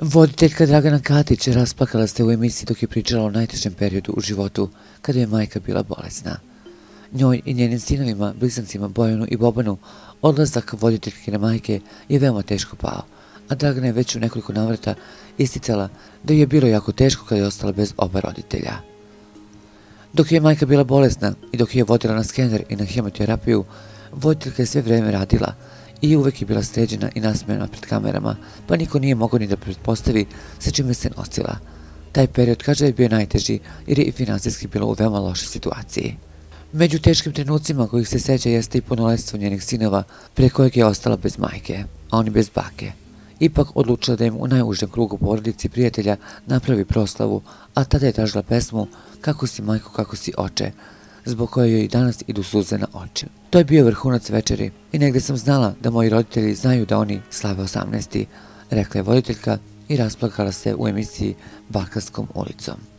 Voditeljka Dragana Katić rasplakala se u emisiji dok je pričala o najtežem periodu u životu, kada je majka bila bolesna. Njoj i njenim sinovima, blizancima Bojanu i Bobanu, odlazak voditeljkine majke je veoma teško pao, a Dragana je već u nekoliko navrata isticala da je bilo jako teško kada je ostala bez oba roditelja. Dok je majka bila bolesna i dok je vodila na skener i na hemoterapiju, voditeljka je sve vreme radila i uvek je bila sređena i nasmejana pred kamerama, pa niko nije mogao ni da pretpostavi sa čime se nosila. Taj period, kaže, je bio najteži jer je i finansijski bilo u veoma lošoj situaciji. Među teškim trenucima kojih se seća jeste i punoletstvo njenih sinova, pre kojeg je ostala bez majke, a oni bez bake. Ipak odlučila da im u najužem krugu porodici i prijatelja napravi proslavu, a tada je tražila pesmu Kako si majko, kako si oče, zbog koje joj i danas idu suze na oči. To je bio vrhunac večeri i negde sam znala da moji roditelji znaju da oni slave 18. rekla je voditeljka i rasplakala se u emisiji Balkanskom ulicom.